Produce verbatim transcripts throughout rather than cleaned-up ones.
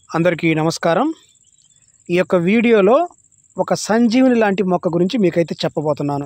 అందరికీ నమస్కారం। ఈ యొక్క వీడియోలో ఒక సంజీవిని లాంటి మొక్క గురించి మీకైతే చెప్పబోతున్నాను।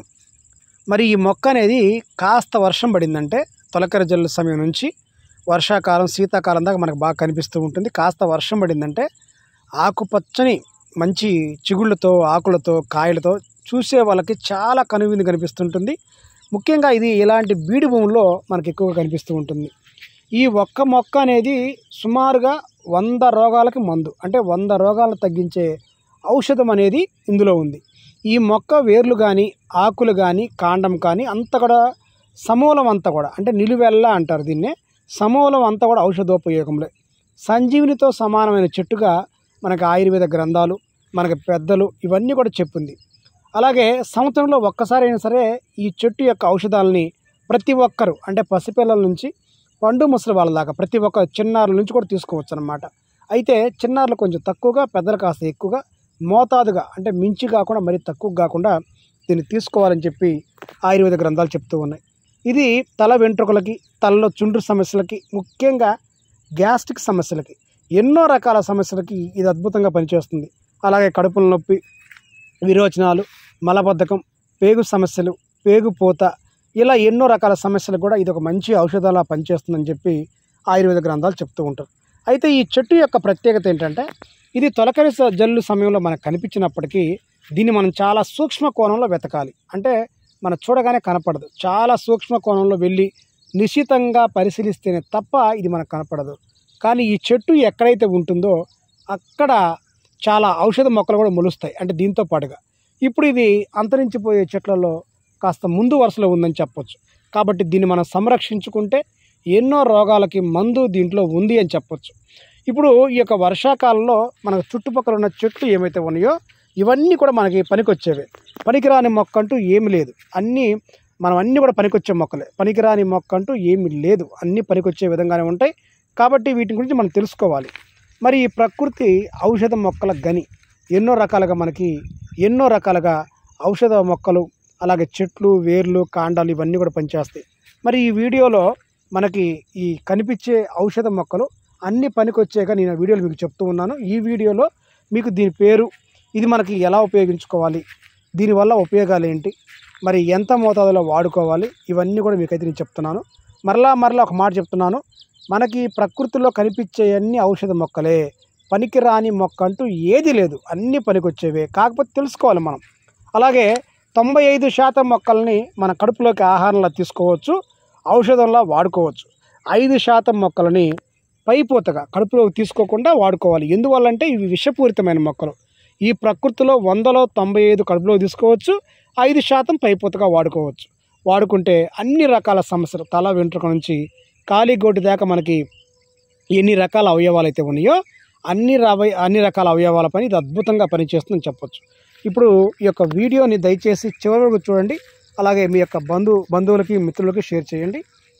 మరి ఈ మొక్క అనేది కాస్త వర్షం పడిందంటే తొలకరి జల్లు సమయం నుంచి వర్షాకాలం శీతాకాలం దాకా మనకు బాగా కనిపిస్తూ ఉంటుంది। కాస్త వర్షం పడిందంటే ఆకుపచ్చని మంచి చిగుళ్ళతో ఆకులతో కాయలతో చూసే వాళ్ళకి చాలా కనువిందు కనిపిస్తుంటుంది। ముఖ్యంగా ఇది ఇలాంటి బీడు భూముల్లో మనకు ఎక్కువగా కనిపిస్తూ ఉంటుంది। ఈ ఒక్క మొక్క అనేది సుమారుగా వంద రోగాలకి మందు అంటే వంద రోగాలను తగ్గించే ఔషధం అనేది ఇందులో ఉంది। ఈ మొక్క వేర్లు కానీ ఆకులు కానీ కాండం కానీ అంతా కూడా సమూలం అంతా కూడా అంటే నిలువెల్ల అంటారు దీన్నే, సమూలం అంతా కూడా ఔషధోపయోగంలే। సంజీవినితో సమానమైన చెట్టుగా మనకి ఆయుర్వేద గ్రంథాలు మనకి పెద్దలు ఇవన్నీ కూడా చెప్పింది। అలాగే సంవత్సరంలో ఒక్కసారి అయినా సరే ఈ చెట్టు యొక్క ఔషధాలని ప్రతి ఒక్కరు అంటే పసిపిల్లల నుంచి పండు ముసలి వాళ్ళ దాకా ప్రతి ఒక్క చిన్నారుల నుంచి కూడా తీసుకోవచ్చు అన్నమాట। అయితే చిన్నారులు కొంచెం తక్కువగా, పెద్దలు కాస్త ఎక్కువగా మోతాదుగా అంటే మించి కాకుండా మరి తక్కువ కాకుండా దీన్ని తీసుకోవాలని చెప్పి ఆయుర్వేద గ్రంథాలు చెప్తూ ఉన్నాయి। ఇది తల వెంట్రుకలకి, తలలో చుండ్రు సమస్యలకి, ముఖ్యంగా గ్యాస్ట్రిక్ సమస్యలకి, ఎన్నో రకాల సమస్యలకి ఇది అద్భుతంగా పనిచేస్తుంది। అలాగే కడుపుల నొప్పి, విరోచనాలు, మలబద్ధకం, పేగు సమస్యలు, పేగుపోత ఇలా ఎన్నో రకాల సమస్యలు కూడా ఇది ఒక మంచి ఔషధాలా పనిచేస్తుందని చెప్పి ఆయుర్వేద గ్రంథాలు చెప్తూ ఉంటారు। అయితే ఈ చెట్టు యొక్క ప్రత్యేకత ఏంటంటే ఇది తొలకరి జల్లు సమయంలో మనకు కనిపించినప్పటికీ దీన్ని మనం చాలా సూక్ష్మ కోణంలో వెతకాలి। అంటే మనం చూడగానే కనపడదు, చాలా సూక్ష్మ కోణంలో వెళ్ళి నిశితంగా పరిశీలిస్తేనే తప్ప ఇది మనకు కనపడదు। కానీ ఈ చెట్టు ఎక్కడైతే ఉంటుందో అక్కడ చాలా ఔషధ మొక్కలు కూడా మొలుస్తాయి అంటే దీంతో పాటుగా। ఇప్పుడు ఇది అంతరించిపోయే చెట్లలో కాస్త ముందు వరుసలో ఉందని చెప్పొచ్చు। కాబట్టి దీన్ని మనం సంరక్షించుకుంటే ఎన్నో రోగాలకి మందు దీంట్లో ఉంది అని చెప్పొచ్చు। ఇప్పుడు ఈ యొక్క వర్షాకాలంలో మనకు చుట్టుపక్కల ఉన్న చెట్లు ఏమైతే ఉన్నాయో ఇవన్నీ కూడా మనకి పనికొచ్చేవే, పనికిరాని మొక్క అంటూ ఏమి లేదు, అన్నీ మనం అన్నీ కూడా పనికొచ్చే మొక్కలే, పనికిరాని మొక్క అంటూ ఏమి లేదు, అన్నీ పనికొచ్చే విధంగానే ఉంటాయి। కాబట్టి వీటి గురించి మనం తెలుసుకోవాలి। మరి ఈ ప్రకృతి ఔషధ మొక్కల గని ఎన్నో రకాలుగా మనకి ఎన్నో రకాలుగా ఔషధ మొక్కలు అలాగే చెట్లు, వేర్లు, కాండాలు ఇవన్నీ కూడా పనిచేస్తాయి। మరి ఈ వీడియోలో మనకి ఈ కనిపించే ఔషధ మొక్కలు అన్ని పనికొచ్చాక నేను వీడియోలు మీకు చెప్తూ ఉన్నాను। ఈ వీడియోలో మీకు దీని పేరు, ఇది మనకి ఎలా ఉపయోగించుకోవాలి, దీనివల్ల ఉపయోగాలు ఏంటి, మరి ఎంత మోతాదులో వాడుకోవాలి, ఇవన్నీ కూడా మీకైతే నేను చెప్తున్నాను। మరలా మరలా ఒక మాట చెప్తున్నాను, మనకి ప్రకృతిలో కనిపించే అన్ని ఔషధ మొక్కలే, పనికిరాని మొక్క అంటూ ఏది లేదు, అన్నీ పనికొచ్చేవే, కాకపోతే తెలుసుకోవాలి మనం। అలాగే తొంభై ఐదు శాతం మొక్కల్ని మన కడుపులోకి ఆహారంలో తీసుకోవచ్చు, ఔషధంలా వాడుకోవచ్చు। ఐదు శాతం మొక్కలని పైపోతగా కడుపులోకి తీసుకోకుండా వాడుకోవాలి। ఎందువల్లంటే ఇవి విషపూరితమైన మొక్కలు। ఈ ప్రకృతిలో వందలో తొంభై ఐదు కడుపులో తీసుకోవచ్చు, ఐదు శాతం పైపోతగా వాడుకోవచ్చు। వాడుకుంటే అన్ని రకాల సమస్యలు తల వెంట్రుక నుంచి కాలిగోటి దాకా మనకి ఎన్ని రకాల అవయవాలు అయితే ఉన్నాయో అన్ని రవ అన్ని రకాల అవయవాల పని ఇది అద్భుతంగా పనిచేస్తుందని చెప్పొచ్చు। ఇప్పుడు ఈ యొక్క వీడియోని దయచేసి చివరి వరకు చూడండి, అలాగే మీ యొక్క బంధు బంధువులకి మిత్రులకి షేర్ చేయండి।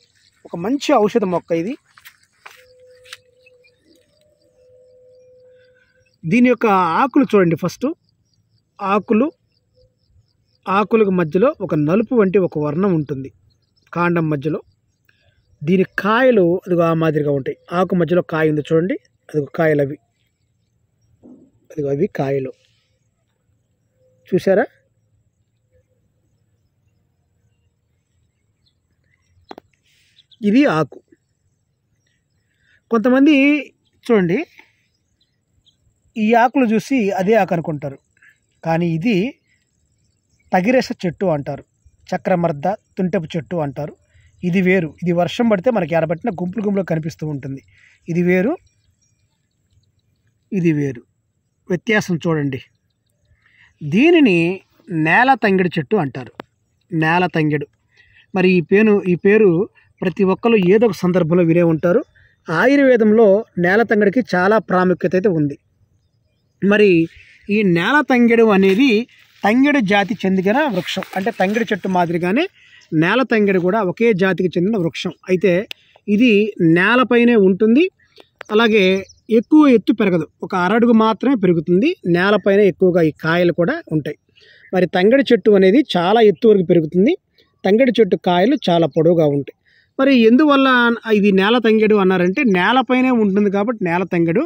ఒక మంచి ఔషధ మొక్క ఇది। దీని యొక్క ఆకులు చూడండి, ఫస్ట్ ఆకులు ఆకులకు మధ్యలో ఒక నలుపు వంటి ఒక వర్ణం ఉంటుంది కాండం మధ్యలో। దీని కాయలు అది ఆ మాదిరిగా ఉంటాయి, ఆకు మధ్యలో కాయ ఉంది చూడండి, అది కాయలు, అవి అది అవి కాయలు చూసారా। ఇది ఆకు। కొంతమంది చూడండి ఈ ఆకులు చూసి అదే ఆకు అనుకుంటారు, కానీ ఇది తగిరేస చెట్టు అంటారు, చక్రమర్ద తుంటెపు చెట్టు అంటారు। ఇది వేరు, ఇది వర్షం పడితే మనకి ఎడబట్టిన గుంపులు గుంపులు కనిపిస్తూ ఉంటుంది। ఇది వేరు, ఇది వేరు, వ్యత్యాసం చూడండి। దీనిని నేల తంగెడు చెట్టు అంటారు, నేల తంగెడు। మరి ఈ పేరు ఈ పేరు ప్రతి ఒక్కరు ఏదో ఒక సందర్భంలో వినే ఉంటారు। ఆయుర్వేదంలో నేల తంగెడికి చాలా ప్రాముఖ్యత అయితే ఉంది। మరి ఈ నేల తంగెడు అనేది తంగెడు జాతి చెందిన వృక్షం, అంటే తంగెడు చెట్టు మాదిరిగానే నేల తంగెడు కూడా ఒకే జాతికి చెందిన వృక్షం। అయితే ఇది నేలపైనే ఉంటుంది, అలాగే ఎక్కువ ఎత్తు పెరగదు, ఒక అరడుగు మాత్రమే పెరుగుతుంది, నేలపైన ఎక్కువగా ఈ కాయలు కూడా ఉంటాయి। మరి తంగెడు చెట్టు అనేది చాలా ఎత్తు వరకు పెరుగుతుంది, తంగెడు చెట్టు కాయలు చాలా పొడవుగా ఉంటాయి। మరి ఎందువల్ల ఇది నేల తంగెడు అన్నారంటే నేలపైనే ఉంటుంది కాబట్టి నేల తంగెడు,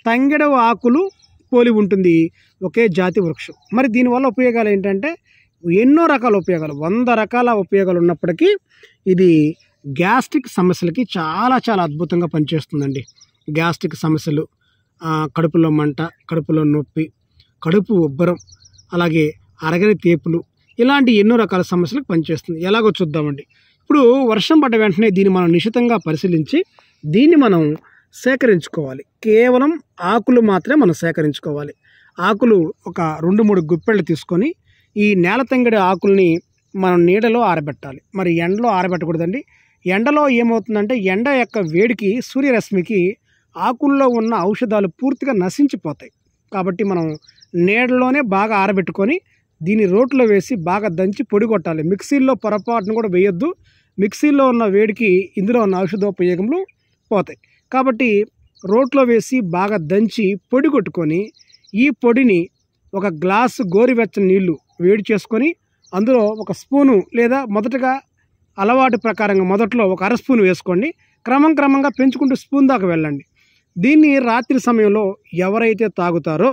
తంగెడ ఆకులు పోలి ఉంటుంది, ఒకే జాతి వృక్షం. మరి దీనివల్ల ఉపయోగాలు ఏంటంటే ఎన్నో రకాల ఉపయోగాలు, వంద రకాల ఉపయోగాలు ఉన్నప్పటికీ ఇది గ్యాస్ట్రిక్ సమస్యలకి చాలా చాలా అద్భుతంగా పనిచేస్తుందండి. గ్యాస్ట్రిక్ సమస్యలు, కడుపులో మంట, కడుపులో నొప్పి, కడుపు ఉబ్బరం, అలాగే అరగని తేపులు, ఇలాంటి ఎన్నో రకాల సమస్యలకు పనిచేస్తుంది. ఎలాగో చూద్దామండి. ఇప్పుడు వర్షం పడ్డ వెంటనే దీన్ని మనం నిశితంగా పరిశీలించి దీన్ని మనం సేకరించుకోవాలి. కేవలం ఆకులు మాత్రమే మనం సేకరించుకోవాలి. ఆకులు ఒక రెండు మూడు గుప్పెళ్ళు తీసుకొని ఈ నేల తంగెడి ఆకుల్ని మనం నీడలో ఆరబెట్టాలి. మరి ఎండలో ఆరబెట్టకూడదండి. ఎండలో ఏమవుతుందంటే ఎండ యొక్క వేడికి, సూర్యరశ్మికి ఆకుల్లో ఉన్న ఔషధాలు పూర్తిగా నశించిపోతాయి. కాబట్టి మనం నీడలోనే బాగా ఆరబెట్టుకొని దీన్ని రోట్లో వేసి బాగా దంచి పొడి కొట్టాలి. మిక్సీల్లో పొరపాటును కూడా వేయొద్దు. మిక్సీలో ఉన్న వేడికి ఇందులో ఉన్న ఔషధోపయోగములు పోతాయి. కాబట్టి రోట్లో వేసి బాగా దంచి పొడి కొట్టుకొని ఈ పొడిని ఒక గ్లాసు గోరువెచ్చని నీళ్లు వేడి చేసుకొని అందులో ఒక స్పూను లేదా మొదటగా అలవాటు ప్రకారంగా మొదట్లో ఒక అర స్పూన్ వేసుకోండి. క్రమం క్రమంగా పెంచుకుంటూ స్పూన్ దాకా వెళ్ళండి. దీన్ని రాత్రి సమయంలో ఎవరైతే తాగుతారో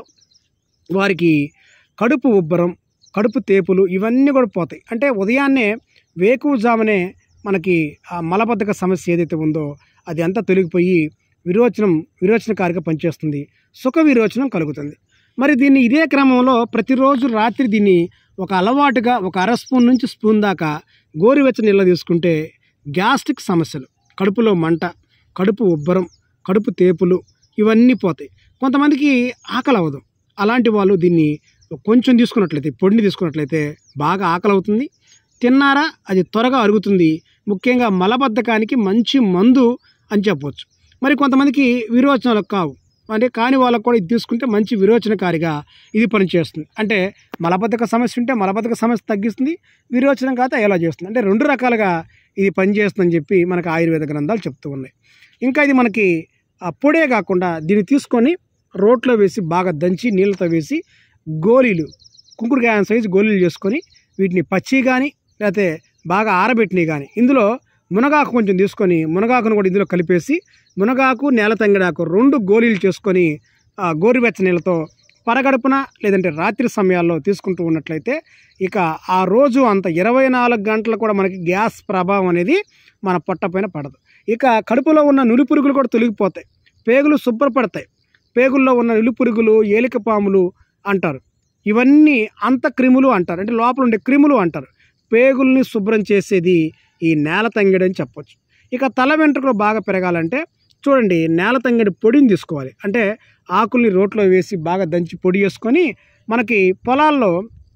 వారికి కడుపు ఉబ్బరం, కడుపు తేపులు ఇవన్నీ కూడా పోతాయి. అంటే ఉదయాన్నే వేకువజామునే మనకి ఆ మలబద్ధక సమస్య ఏదైతే ఉందో అది అంతా తొలగిపోయి విరోచనం విరోచనకారిగా పనిచేస్తుంది, సుఖ విరోచనం కలుగుతుంది. మరి దీన్ని ఇదే క్రమంలో ప్రతిరోజు రాత్రి దీన్ని ఒక అలవాటుగా ఒక అర స్పూన్ నుంచి స్పూన్ దాకా గోరువెచ్చని నీళ్ళు తీసుకుంటే గ్యాస్ట్రిక్ సమస్యలు, కడుపులో మంట, కడుపు ఉబ్బరం, కడుపు తేపులు ఇవన్నీ పోతాయి. కొంతమందికి ఆకలి అవ్వదు. అలాంటి వాళ్ళు దీన్ని కొంచెం తీసుకున్నట్లయితే, పొడిని తీసుకున్నట్లయితే బాగా ఆకలి అవుతుంది. తిన్నారా అది త్వరగా అరుగుతుంది. ముఖ్యంగా మలబద్ధకానికి మంచి మందు అని చెప్పవచ్చు. మరి కొంతమందికి విరోచనాలకు కావు, అంటే కాని వాళ్ళకు కూడా ఇది తీసుకుంటే మంచి విరోచనకారిగా ఇది పనిచేస్తుంది. అంటే మలబద్ధక సమస్య ఉంటే మలబద్ధక సమస్య తగ్గిస్తుంది, విరోచనం కాదు ఎలా చేస్తుంది. అంటే రెండు రకాలుగా ఇది పనిచేస్తుందని చెప్పి మనకు ఆయుర్వేద గ్రంథాలు చెప్తూ ఉన్నాయి. ఇంకా ఇది మనకి ఆ పొడే కాకుండా దీన్ని తీసుకొని రోట్లో వేసి బాగా దంచి నీళ్ళతో వేసి గోళీలు, కుంకుడుకాయ సైజు గోళీలు చేసుకొని వీటిని పచ్చి కానీ లేకపోతే బాగా ఆరబెట్టినవి కానీ ఇందులో మునగాకు కొంచెం తీసుకొని మునగాకును కూడా ఇందులో కలిపేసి మునగాకు, నేల తంగెడాకు రెండు గోళీలు చేసుకొని ఆ గోరువెచ్చ నీళ్ళతో పరగడుపున లేదంటే రాత్రి సమయాల్లో తీసుకుంటూ ఉన్నట్లయితే ఇక ఆ రోజు అంత ఇరవై నాలుగు గంటలు కూడా మనకి గ్యాస్ ప్రభావం అనేది మన పొట్ట పైన పడదు. ఇక కడుపులో ఉన్న నులి పురుగులు కూడా తొలగిపోతాయి, పేగులు శుభ్రపడతాయి. పేగుల్లో ఉన్న నులి పురుగులు, ఏలిక పాములు అంటారు, ఇవన్నీ అంత క్రిములు అంటారు, అంటే లోపల ఉండే క్రిములు అంటారు. పేగుల్ని శుభ్రం చేసేది ఈ నేల తంగెడు అని చెప్పొచ్చు. ఇక తల వెంట్రుకలు బాగా పెరగాలంటే చూడండి, నేల తంగెడు పొడిని తీసుకోవాలి. అంటే ఆకుల్ని రోట్లో వేసి బాగా దంచి పొడి చేసుకొని మనకి పొలాల్లో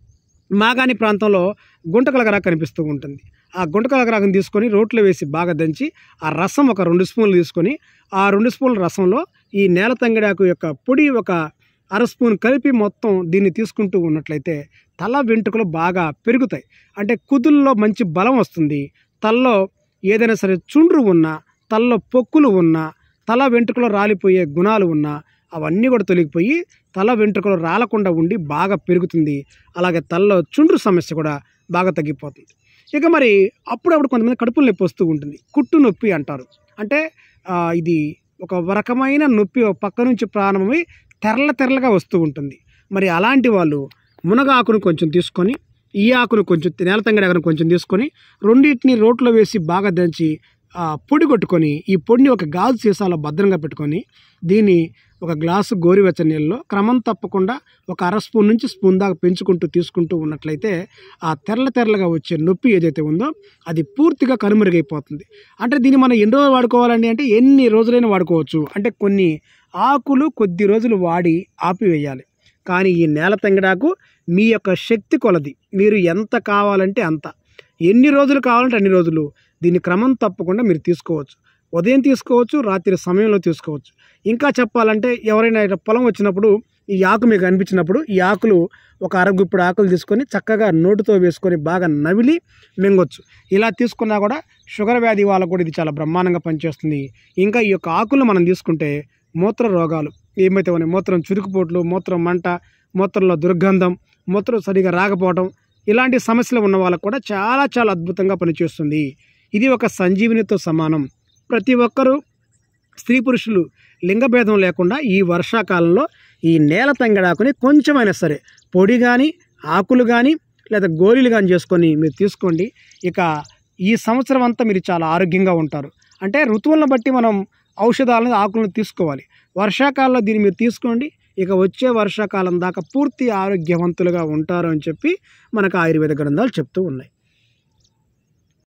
మాగాణి ప్రాంతంలో గుంటకలగరా కనిపిస్తూ ఉంటుంది. ఆ గుంటకలగరాకుని తీసుకొని రోట్లో వేసి బాగా దంచి ఆ రసం ఒక రెండు స్పూన్లు తీసుకొని ఆ రెండు స్పూన్ల రసంలో ఈ నేల తంగెడాకు యొక్క పొడి ఒక అర స్పూన్ కలిపి మొత్తం దీన్ని తీసుకుంటూ ఉన్నట్లయితే తల వెంట్రుకలు బాగా పెరుగుతాయి. అంటే కుదుల్లో మంచి బలం వస్తుంది. తలలో ఏదైనా సరే చుండ్రు ఉన్నా, తలలో పొక్కులు ఉన్నా, తల వెంట్రుకలు రాలిపోయే గుణాలు ఉన్నా అవన్నీ కూడా తొలగిపోయి తల వెంట్రుకలు రాలకుండా ఉండి బాగా పెరుగుతుంది. అలాగే తలలో చుండ్రు సమస్య కూడా బాగా తగ్గిపోతుంది. ఇక మరి అప్పుడప్పుడు కొంతమంది కడుపులో నొప్పి వస్తూ ఉంటుంది, కుట్టు నొప్పి అంటారు. అంటే ఇది ఒక రకమైన నొప్పి పక్క నుంచి ప్రారంభమై తెరల తెరలుగా వస్తూ ఉంటుంది. మరి అలాంటి వాళ్ళు మునగ ఆకును కొంచెం తీసుకొని ఈ ఆకును కొంచెం నేల తంగెడాకును కొంచెం తీసుకొని రెండింటిని రోట్లో వేసి బాగా దంచి పొడి కొట్టుకొని ఈ పొడిని ఒక గాజు సీసాలో భద్రంగా పెట్టుకొని దీన్ని ఒక గ్లాసు గోరువెచ్చని నీళ్ళలో క్రమం తప్పకుండా ఒక అర స్పూన్ నుంచి స్పూన్ దాకా పెంచుకుంటూ తీసుకుంటూ ఉన్నట్లయితే ఆ తెరల తెరలుగా వచ్చే నొప్పి ఏదైతే ఉందో అది పూర్తిగా కనుమరుగైపోతుంది. అంటే దీన్ని మనం ఎన్ని రోజులు వాడుకోవాలండి అంటే ఎన్ని రోజులైనా వాడుకోవచ్చు. అంటే కొన్ని ఆకులు కొద్ది రోజులు వాడి ఆపివేయాలి. కానీ ఈ నేల తంగెడాకు మీ యొక్క శక్తి కొలది, మీరు ఎంత కావాలంటే అంత, ఎన్ని రోజులు కావాలంటే అన్ని రోజులు దీన్ని క్రమం తప్పకుండా మీరు తీసుకోవచ్చు. ఉదయం తీసుకోవచ్చు, రాత్రి సమయంలో తీసుకోవచ్చు. ఇంకా చెప్పాలంటే ఎవరైనా పొలం వచ్చినప్పుడు ఈ ఆకు మీకు అనిపించినప్పుడు ఈ ఆకులు ఒక అరగుప్పుడు ఆకులు తీసుకొని చక్కగా నోటితో వేసుకొని బాగా నవిలి మింగొచ్చు. ఇలా తీసుకున్నా కూడా షుగర్ వ్యాధి వాళ్ళకు కూడా ఇది చాలా బ్రహ్మాండంగా పనిచేస్తుంది. ఇంకా ఈ యొక్క ఆకులను మనం తీసుకుంటే మూత్ర రోగాలు ఏమైతే ఉన్నాయి, మూత్రం చురుకుపోట్లు, మూత్రం మంట, మూత్రంలో దుర్గంధం, మూత్రం సరిగా రాకపోవడం, ఇలాంటి సమస్యలు ఉన్న వాళ్ళకు కూడా చాలా చాలా అద్భుతంగా పనిచేస్తుంది. ఇది ఒక సంజీవినితో సమానం. ప్రతి ఒక్కరూ స్త్రీ పురుషులు లింగభేదం లేకుండా ఈ వర్షాకాలంలో ఈ నేల తంగడాకుని కొంచెమైనా సరే పొడి కానీ ఆకులు కానీ లేదా గోళీలు కానీ చేసుకొని మీరు తీసుకోండి. ఇక ఈ సంవత్సరం అంతా మీరు చాలా ఆరోగ్యంగా ఉంటారు. అంటే ఋతువులను బట్టి మనం ఔషధాలను ఆకులను తీసుకోవాలి. వర్షాకాలంలో దీన్ని మీరు తీసుకోండి, ఇక వచ్చే వర్షాకాలం దాకా పూర్తి ఆరోగ్యవంతులుగా ఉంటారు అని చెప్పి మనకు ఆయుర్వేద గ్రంథాలు చెప్తూ ఉన్నాయి.